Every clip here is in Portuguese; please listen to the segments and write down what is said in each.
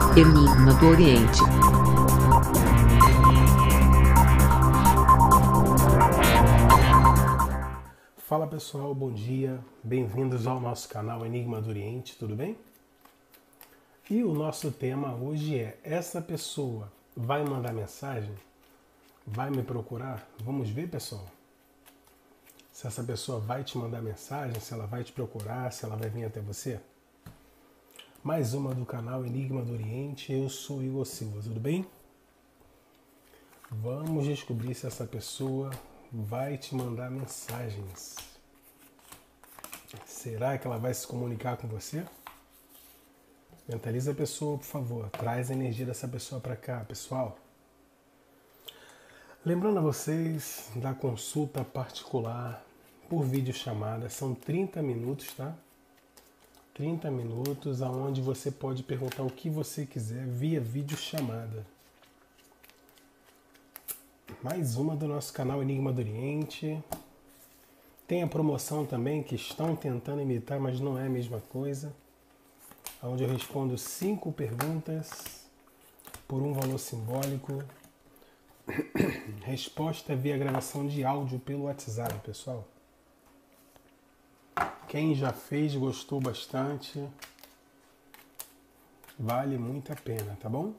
Enigma do Oriente. Fala pessoal, bom dia, bem-vindos ao nosso canal Enigma do Oriente, tudo bem? E o nosso tema hoje é: essa pessoa vai mandar mensagem? Vai me procurar? Vamos ver, pessoal? Se essa pessoa vai te mandar mensagem, se ela vai te procurar, se ela vai vir até você? Mais uma do canal Enigma do Oriente, eu sou Igor Silva, tudo bem? Vamos descobrir se essa pessoa vai te mandar mensagens. Será que ela vai se comunicar com você? Mentaliza a pessoa, por favor. Traz a energia dessa pessoa para cá, pessoal. Lembrando a vocês da consulta particular por videochamada. São 30 minutos, tá? 30 minutos, onde você pode perguntar o que você quiser via videochamada. Mais uma do nosso canal Enigma do Oriente. Tem a promoção também, que estão tentando imitar, mas não é a mesma coisa. Onde eu respondo 5 perguntas por um valor simbólico. Resposta via gravação de áudio pelo WhatsApp, pessoal. Quem já fez, gostou bastante. Vale muito a pena, tá bom?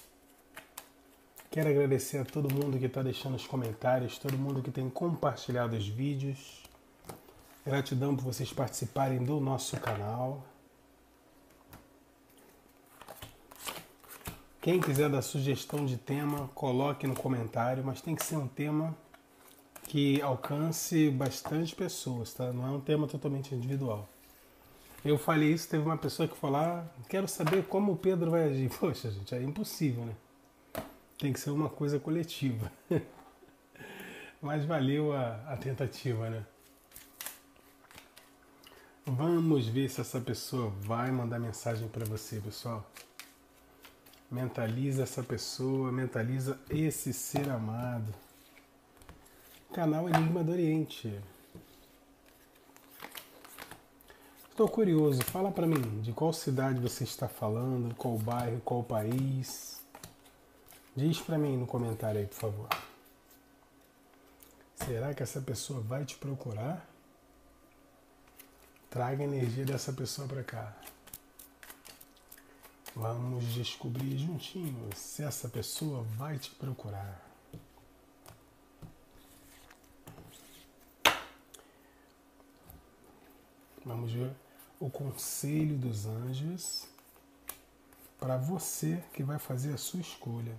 Quero agradecer a todo mundo que está deixando os comentários, todo mundo que tem compartilhado os vídeos. Gratidão por vocês participarem do nosso canal. Quem quiser dar sugestão de tema, coloque no comentário, mas tem que ser um tema que alcance bastante pessoas, tá? Não é um tema totalmente individual. Eu falei isso, teve uma pessoa que falou: quero saber como o Pedro vai agir. Poxa, gente, é impossível, né? Tem que ser uma coisa coletiva. Mas valeu a tentativa, né? Vamos ver se essa pessoa vai mandar mensagem para você, pessoal. Mentaliza essa pessoa, mentaliza esse ser amado. Canal Enigma do Oriente. Estou curioso, fala para mim de qual cidade você está falando, qual bairro, qual país. Diz para mim no comentário aí, por favor. Será que essa pessoa vai te procurar? Traga a energia dessa pessoa para cá. Vamos descobrir juntinhos se essa pessoa vai te procurar. Vamos ver o conselho dos anjos para você que vai fazer a sua escolha.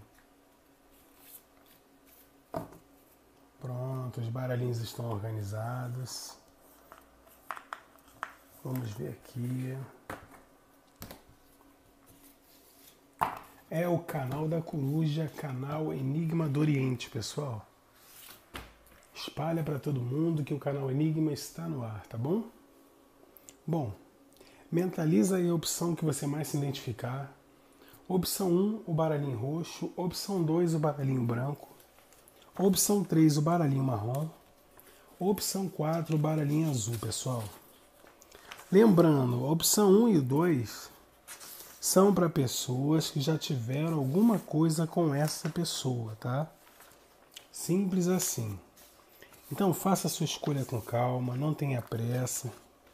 Pronto, os baralhinhos estão organizados. Vamos ver aqui. É o canal da coruja, canal Enigma do Oriente, pessoal. Espalha para todo mundo que o canal Enigma está no ar, tá bom? Bom, mentaliza aí a opção que você mais se identificar. Opção 1, o baralhinho roxo. Opção 2, o baralhinho branco. Opção 3, o baralhinho marrom. Opção 4, o baralhinho azul, pessoal. Lembrando, a opção 1 e 2 são para pessoas que já tiveram alguma coisa com essa pessoa, tá? Simples assim. Então faça a sua escolha com calma, não tenha pressa.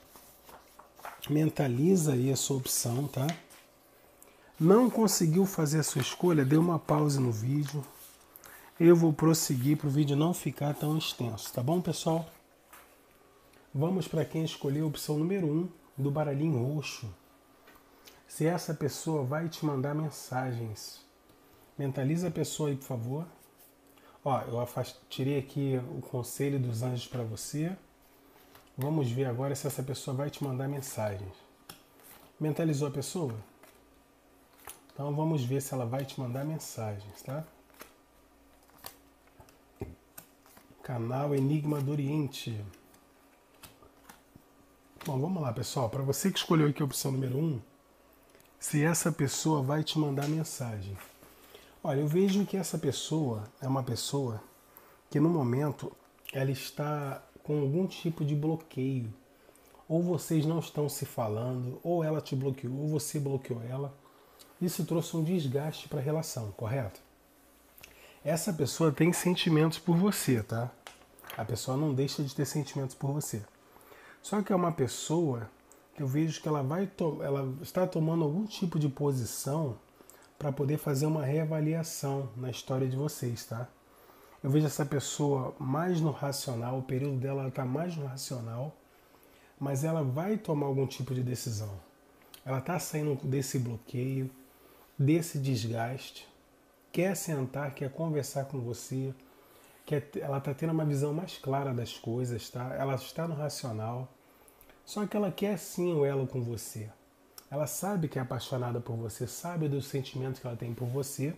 Mentaliza aí a sua opção, tá? Não conseguiu fazer a sua escolha, dê uma pausa no vídeo. Eu vou prosseguir para o vídeo não ficar tão extenso, tá bom, pessoal? Vamos para quem escolheu a opção número 1 do baralhinho roxo. Se essa pessoa vai te mandar mensagens. Mentaliza a pessoa aí, por favor. Ó, eu tirei aqui o conselho dos anjos para você. Vamos ver agora se essa pessoa vai te mandar mensagens. Mentalizou a pessoa? Então vamos ver se ela vai te mandar mensagens, tá? Canal Enigma do Oriente. Bom, vamos lá, pessoal. Para você que escolheu aqui a opção número 1, se essa pessoa vai te mandar mensagem. Olha, eu vejo que essa pessoa é uma pessoa que no momento ela está com algum tipo de bloqueio. Ou vocês não estão se falando, ou ela te bloqueou, ou você bloqueou ela. Isso trouxe um desgaste para a relação, correto? Essa pessoa tem sentimentos por você, tá? A pessoa não deixa de ter sentimentos por você. Só que é uma pessoa que eu vejo que ela está tomando algum tipo de posição para poder fazer uma reavaliação na história de vocês, tá? Eu vejo essa pessoa mais no racional, o período dela está mais no racional, mas ela vai tomar algum tipo de decisão. Ela está saindo desse bloqueio, desse desgaste, quer sentar, quer conversar com você, ela está tendo uma visão mais clara das coisas, tá? Ela está no racional, só que ela quer sim o elo com você. Ela sabe que é apaixonada por você, sabe dos sentimentos que ela tem por você.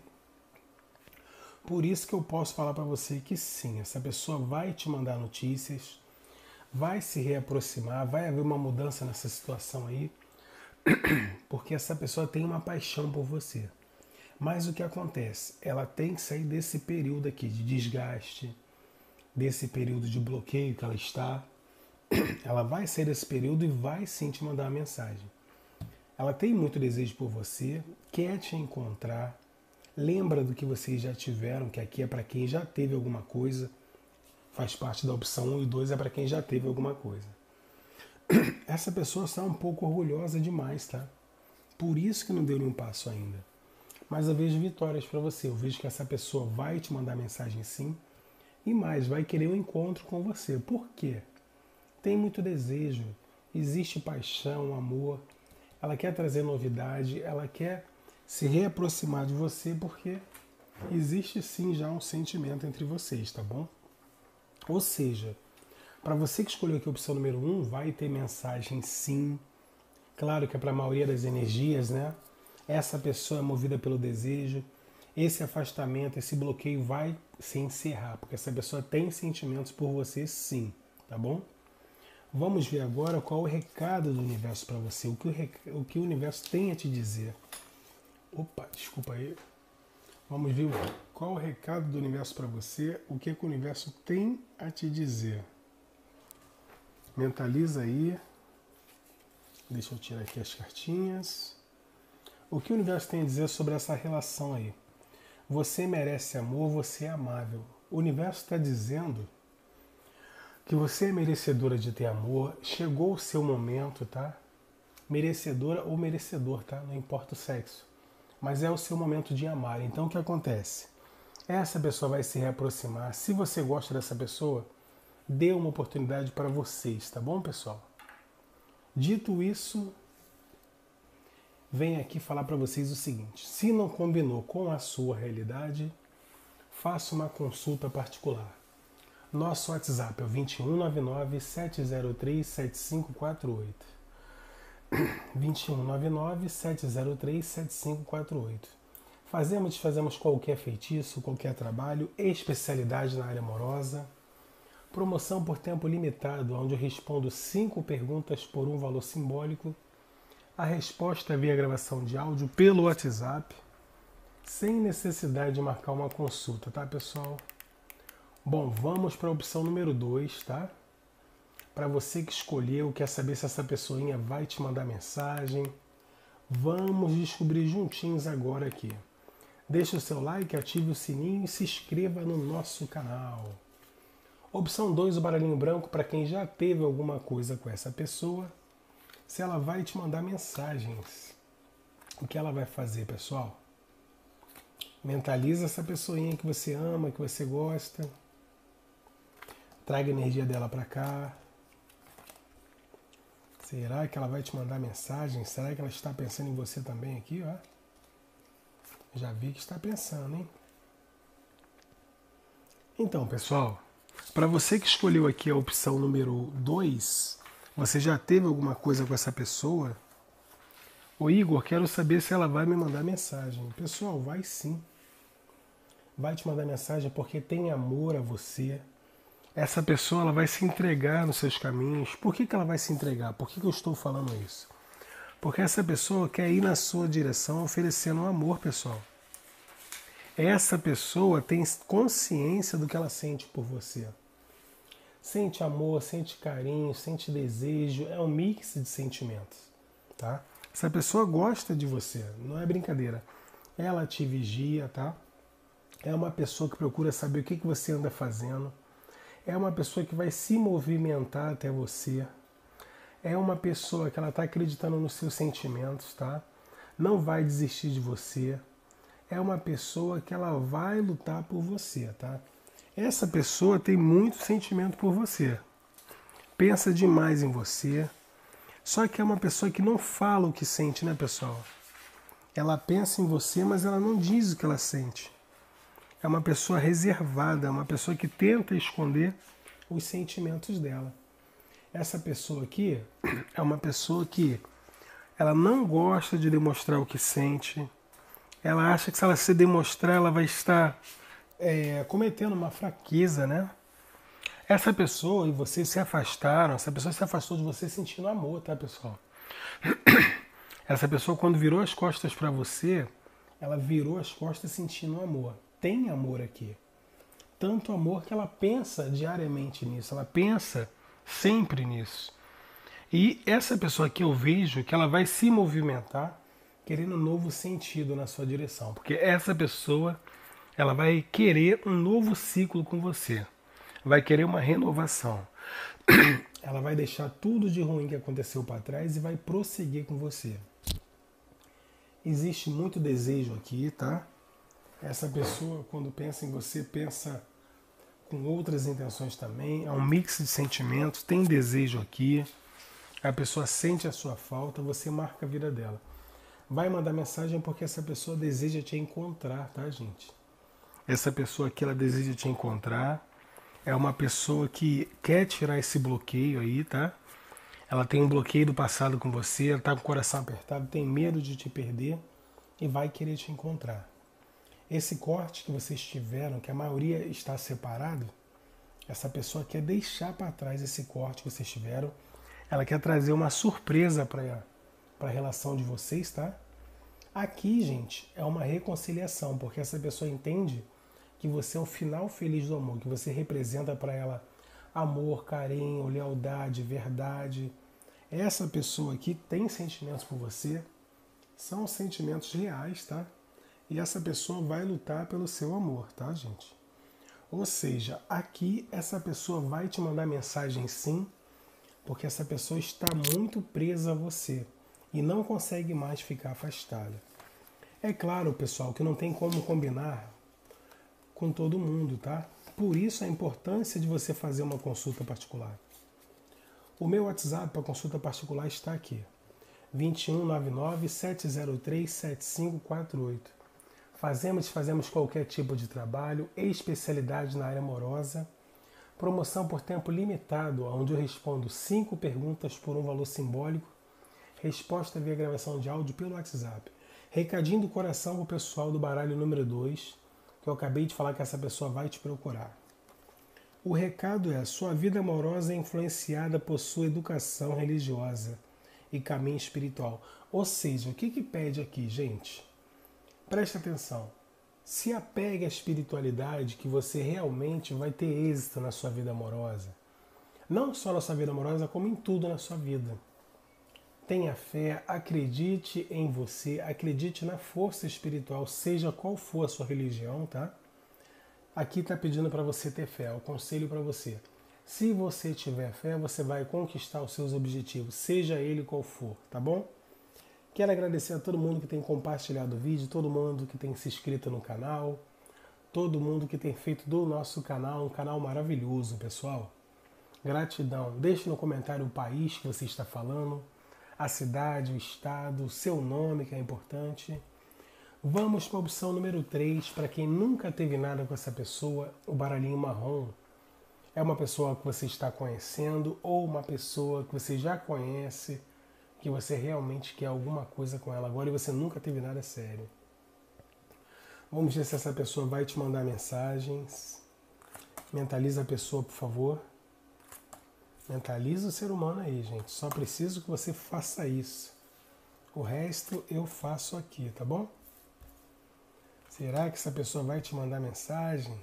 Por isso que eu posso falar para você que sim, essa pessoa vai te mandar notícias, vai se reaproximar, vai haver uma mudança nessa situação aí, porque essa pessoa tem uma paixão por você. Mas o que acontece? Ela tem que sair desse período aqui de desgaste, desse período de bloqueio que ela está. Ela vai sair desse período e vai sim te mandar uma mensagem. Ela tem muito desejo por você, quer te encontrar, lembra do que vocês já tiveram, que aqui é para quem já teve alguma coisa, faz parte da opção 1 e 2, é para quem já teve alguma coisa. Essa pessoa está um pouco orgulhosa demais, tá? Por isso que não deu nenhum passo ainda. Mas eu vejo vitórias para você, eu vejo que essa pessoa vai te mandar mensagem sim, e mais, vai querer um encontro com você. Por quê? Tem muito desejo, existe paixão, amor, ela quer trazer novidade, ela quer se reaproximar de você porque existe sim já um sentimento entre vocês, tá bom? Ou seja, para você que escolheu aqui a opção número 1, vai ter mensagem sim. Claro que é para a maioria das energias, né? Essa pessoa é movida pelo desejo. Esse afastamento, esse bloqueio vai se encerrar, porque essa pessoa tem sentimentos por você sim, tá bom? Vamos ver agora qual o recado do universo para você, o que o universo tem a te dizer. Opa, desculpa aí. Vamos ver qual o recado do universo para você, o que o universo tem a te dizer. Mentaliza aí. Deixa eu tirar aqui as cartinhas. O que o universo tem a dizer sobre essa relação aí? Você merece amor, você é amável. O universo está dizendo que você é merecedora de ter amor, chegou o seu momento, tá? Merecedora ou merecedor, tá? Não importa o sexo. Mas é o seu momento de amar. Então o que acontece? Essa pessoa vai se reaproximar. Se você gosta dessa pessoa, dê uma oportunidade para vocês, tá bom, pessoal? Dito isso, venho aqui falar para vocês o seguinte. Se não combinou com a sua realidade, faça uma consulta particular. Nosso WhatsApp é o 2199-703-7548. 2199-703-7548. Fazemos qualquer feitiço, qualquer trabalho, especialidade na área amorosa. Promoção por tempo limitado, onde eu respondo 5 perguntas por um valor simbólico. A resposta é via gravação de áudio pelo WhatsApp, sem necessidade de marcar uma consulta, tá, pessoal? Bom, vamos para a opção número 2, tá? Para você que escolheu, quer saber se essa pessoinha vai te mandar mensagem, vamos descobrir juntinhos agora aqui. Deixe o seu like, ative o sininho e se inscreva no nosso canal. Opção 2, o baralhinho branco, para quem já teve alguma coisa com essa pessoa, se ela vai te mandar mensagens. O que ela vai fazer, pessoal? Mentaliza essa pessoinha que você ama, que você gosta. Traga a energia dela para cá. Será que ela vai te mandar mensagem? Será que ela está pensando em você também aqui, ó? Já vi que está pensando, hein? Então, pessoal, para você que escolheu aqui a opção número 2, você já teve alguma coisa com essa pessoa? Ô Igor, quero saber se ela vai me mandar mensagem. Pessoal, vai sim. Vai te mandar mensagem porque tem amor a você. Essa pessoa ela vai se entregar nos seus caminhos. Por que ela vai se entregar? Por que eu estou falando isso? Porque essa pessoa quer ir na sua direção oferecendo amor, pessoal. Essa pessoa tem consciência do que ela sente por você. Sente amor, sente carinho, sente desejo. É um mix de sentimentos, tá? Essa pessoa gosta de você, não é brincadeira. Ela te vigia, tá? É uma pessoa que procura saber o que você anda fazendo. É uma pessoa que vai se movimentar até você. É uma pessoa que ela está acreditando nos seus sentimentos, tá? Não vai desistir de você. É uma pessoa que ela vai lutar por você, tá? Essa pessoa tem muito sentimento por você. Pensa demais em você. Só que é uma pessoa que não fala o que sente, né, pessoal? Ela pensa em você, mas ela não diz o que ela sente. É uma pessoa reservada, uma pessoa que tenta esconder os sentimentos dela. Essa pessoa aqui é uma pessoa que ela não gosta de demonstrar o que sente. Ela acha que se ela se demonstrar, ela vai estar cometendo uma fraqueza, né? Essa pessoa e você se afastaram, essa pessoa se afastou de você sentindo amor, tá, pessoal? Essa pessoa, quando virou as costas para você, ela virou as costas sentindo amor. Tem amor aqui. Tanto amor que ela pensa diariamente nisso, ela pensa sempre nisso. E essa pessoa aqui eu vejo que ela vai se movimentar querendo um novo sentido na sua direção. Porque essa pessoa, ela vai querer um novo ciclo com você. Vai querer uma renovação. Ela vai deixar tudo de ruim que aconteceu para trás e vai prosseguir com você. Existe muito desejo aqui, tá? Essa pessoa, quando pensa em você, pensa com outras intenções também. É um mix de sentimentos, tem desejo aqui. A pessoa sente a sua falta, você marca a vida dela. Vai mandar mensagem porque essa pessoa deseja te encontrar, tá, gente? Essa pessoa aqui, ela deseja te encontrar. É uma pessoa que quer tirar esse bloqueio aí, tá? Ela tem um bloqueio do passado com você, ela tá com o coração apertado, tem medo de te perder e vai querer te encontrar. Esse corte que vocês tiveram, que a maioria está separado, essa pessoa quer deixar para trás esse corte que vocês tiveram. Ela quer trazer uma surpresa para a relação de vocês, tá? Aqui, gente, é uma reconciliação, porque essa pessoa entende que você é o final feliz do amor, que você representa para ela amor, carinho, lealdade, verdade. Essa pessoa aqui tem sentimentos por você, são sentimentos reais, tá? E essa pessoa vai lutar pelo seu amor, tá, gente? Ou seja, aqui essa pessoa vai te mandar mensagem sim, porque essa pessoa está muito presa a você e não consegue mais ficar afastada. É claro, pessoal, que não tem como combinar com todo mundo, tá? Por isso a importância de você fazer uma consulta particular. O meu WhatsApp para consulta particular está aqui. 2199-703-7548. Fazemos qualquer tipo de trabalho, especialidade na área amorosa, promoção por tempo limitado, onde eu respondo 5 perguntas por um valor simbólico, resposta via gravação de áudio pelo WhatsApp. Recadinho do coração para o pessoal do baralho número 2, que eu acabei de falar que essa pessoa vai te procurar. O recado é: sua vida amorosa é influenciada por sua educação religiosa e caminho espiritual. Ou seja, o que pede aqui, gente? Preste atenção. Se apegue à espiritualidade que você realmente vai ter êxito na sua vida amorosa. Não só na sua vida amorosa, como em tudo na sua vida. Tenha fé, acredite em você, acredite na força espiritual, seja qual for a sua religião, tá? Aqui está pedindo para você ter fé, o conselho para você. Se você tiver fé, você vai conquistar os seus objetivos, seja ele qual for, tá bom? Quero agradecer a todo mundo que tem compartilhado o vídeo, todo mundo que tem se inscrito no canal, todo mundo que tem feito do nosso canal um canal maravilhoso, pessoal. Gratidão. Deixe no comentário o país que você está falando, a cidade, o estado, o seu nome, que é importante. Vamos para a opção número 3, para quem nunca teve nada com essa pessoa, o baralhinho marrom. É uma pessoa que você está conhecendo ou uma pessoa que você já conhece, que você realmente quer alguma coisa com ela agora e você nunca teve nada sério. Vamos ver se essa pessoa vai te mandar mensagens. Mentaliza a pessoa, por favor. Mentaliza o ser humano aí, gente. Só preciso que você faça isso. O resto eu faço aqui, tá bom? Será que essa pessoa vai te mandar mensagem?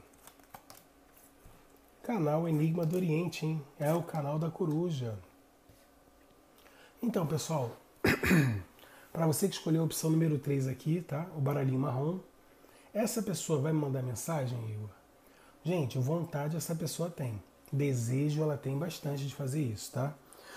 Canal Enigma do Oriente, hein? É o canal da coruja. Então, pessoal, Para você que escolheu a opção número 3 aqui, tá? O baralhinho marrom. Essa pessoa vai me mandar mensagem, Igor? Gente, vontade essa pessoa tem. Desejo ela tem bastante de fazer isso, tá?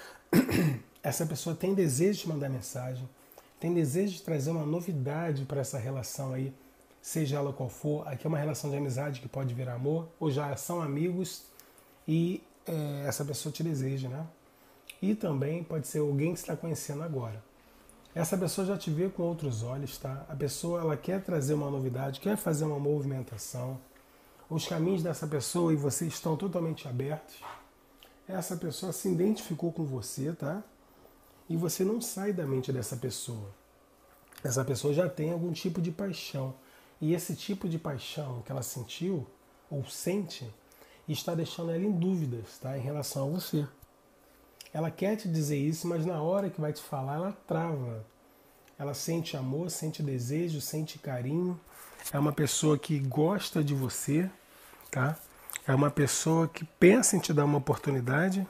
Essa pessoa tem desejo de mandar mensagem, tem desejo de trazer uma novidade para essa relação aí, seja ela qual for. Aqui é uma relação de amizade que pode virar amor, ou já são amigos e essa pessoa te deseja, né? E também pode ser alguém que você está conhecendo agora. Essa pessoa já te vê com outros olhos, tá? A pessoa ela quer trazer uma novidade, quer fazer uma movimentação. Os caminhos dessa pessoa e você estão totalmente abertos. Essa pessoa se identificou com você, tá? E você não sai da mente dessa pessoa. Essa pessoa já tem algum tipo de paixão. E esse tipo de paixão que ela sentiu, ou sente, está deixando ela em dúvidas, tá? Em relação a você. Ela quer te dizer isso, mas na hora que vai te falar, ela trava. Ela sente amor, sente desejo, sente carinho. É uma pessoa que gosta de você, tá? É uma pessoa que pensa em te dar uma oportunidade,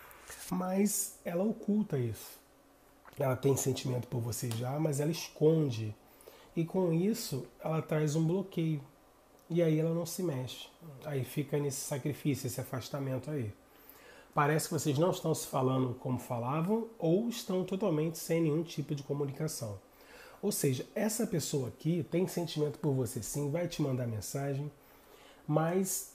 mas ela oculta isso. Ela tem sentimento por você já, mas ela esconde. E com isso, ela traz um bloqueio. E aí ela não se mexe. Aí fica nesse sacrifício, esse afastamento aí. Parece que vocês não estão se falando como falavam ou estão totalmente sem nenhum tipo de comunicação. Ou seja, essa pessoa aqui tem sentimento por você sim, vai te mandar mensagem, mas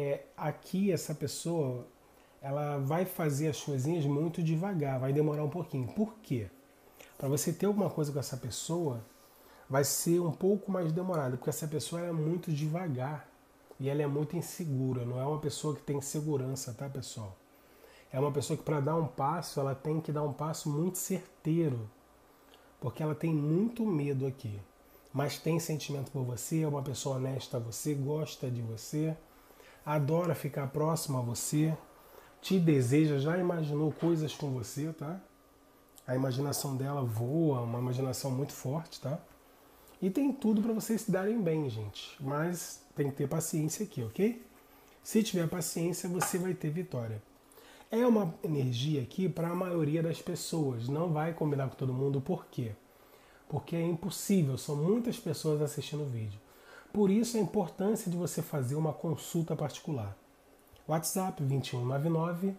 aqui essa pessoa ela vai fazer as coisinhas muito devagar, vai demorar um pouquinho. Por quê? Para você ter alguma coisa com essa pessoa, vai ser um pouco mais demorado, porque essa pessoa é muito devagar e ela é muito insegura, não é uma pessoa que tem segurança, tá, pessoal? É uma pessoa que para dar um passo, ela tem que dar um passo muito certeiro, porque ela tem muito medo aqui. Mas tem sentimento por você, é uma pessoa honesta a você, gosta de você, adora ficar próximo a você, te deseja, já imaginou coisas com você, tá? A imaginação dela voa, uma imaginação muito forte, tá? E tem tudo para vocês se darem bem, gente. Mas tem que ter paciência aqui, ok? Se tiver paciência, você vai ter vitória. É uma energia aqui para a maioria das pessoas. Não vai combinar com todo mundo. Por quê? Porque é impossível. São muitas pessoas assistindo o vídeo. Por isso a importância de você fazer uma consulta particular. WhatsApp 2199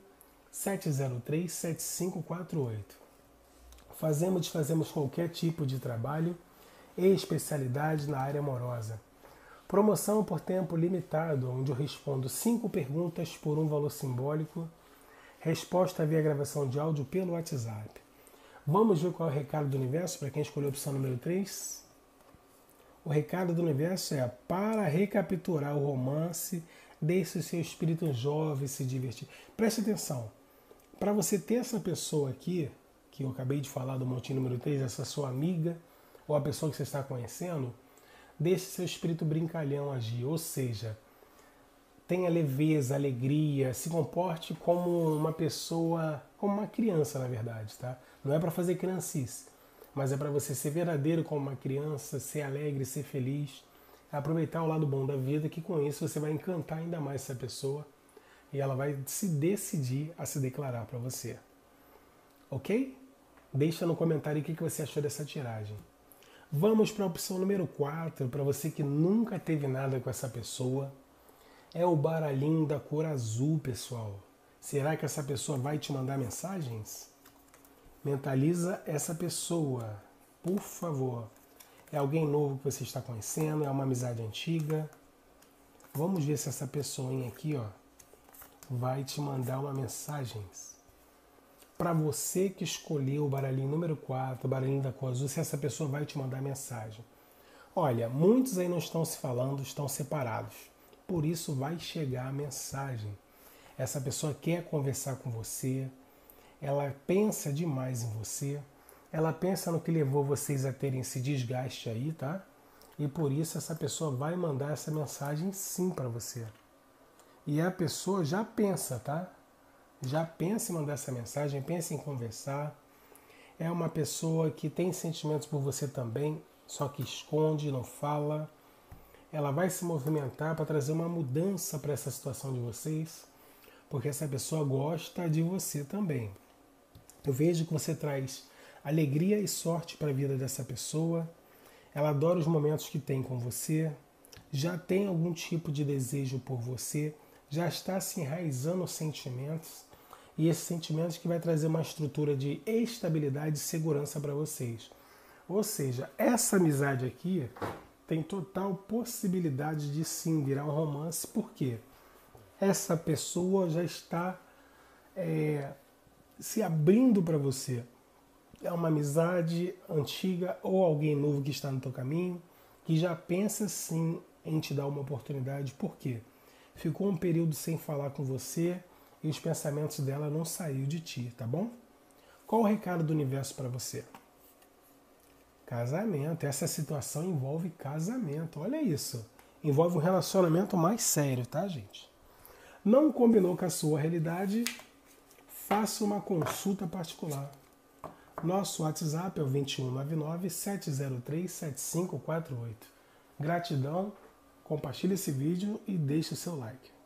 703 7548. Desfazemos qualquer tipo de trabalho e especialidade na área amorosa. Promoção por tempo limitado, onde eu respondo 5 perguntas por um valor simbólico. Resposta via gravação de áudio pelo WhatsApp. Vamos ver qual é o recado do universo para quem escolheu a opção número 3? O recado do universo é: para recapturar o romance, deixe o seu espírito jovem se divertir. Preste atenção. Para você ter essa pessoa aqui, que eu acabei de falar do montinho número 3, essa sua amiga ou a pessoa que você está conhecendo, deixe seu espírito brincalhão agir. Ou seja, tenha leveza, alegria, se comporte como uma pessoa, como uma criança, na verdade, tá? Não é para fazer criancice, mas é para você ser verdadeiro como uma criança, ser alegre, ser feliz, aproveitar o lado bom da vida, que com isso você vai encantar ainda mais essa pessoa e ela vai se decidir a se declarar para você. Ok? Deixa no comentário o que você achou dessa tiragem. Vamos para a opção número 4, para você que nunca teve nada com essa pessoa. É o baralhinho da cor azul, pessoal. Será que essa pessoa vai te mandar mensagens? Mentaliza essa pessoa, por favor. É alguém novo que você está conhecendo? É uma amizade antiga? Vamos ver se essa pessoinha aqui, ó, vai te mandar uma mensagem. Para você que escolheu o baralhinho número 4, o baralhinho da cor azul, se essa pessoa vai te mandar mensagem. Olha, muitos aí não estão se falando, estão separados. Por isso vai chegar a mensagem. Essa pessoa quer conversar com você, ela pensa demais em você, ela pensa no que levou vocês a terem esse desgaste aí, tá? E por isso essa pessoa vai mandar essa mensagem sim para você. E a pessoa já pensa, tá? Já pensa em mandar essa mensagem, pensa em conversar. É uma pessoa que tem sentimentos por você também, só que esconde, não fala. Ela vai se movimentar para trazer uma mudança para essa situação de vocês, porque essa pessoa gosta de você também. Eu vejo que você traz alegria e sorte para a vida dessa pessoa. Ela adora os momentos que tem com você, já tem algum tipo de desejo por você, já está se enraizando os sentimentos, e esses sentimentos que vai trazer uma estrutura de estabilidade e segurança para vocês. Ou seja, essa amizade aqui tem total possibilidade de sim virar um romance, porque essa pessoa já está se abrindo para você. É uma amizade antiga ou alguém novo que está no teu caminho, que já pensa sim em te dar uma oportunidade. Por quê? Ficou um período sem falar com você e os pensamentos dela não saíram de ti, tá bom? Qual o recado do universo para você? Casamento. Essa situação envolve casamento. Olha isso. Envolve um relacionamento mais sério, tá, gente? Não combinou com a sua realidade? Faça uma consulta particular. Nosso WhatsApp é o 2199-703-7548. Gratidão, compartilhe esse vídeo e deixe o seu like.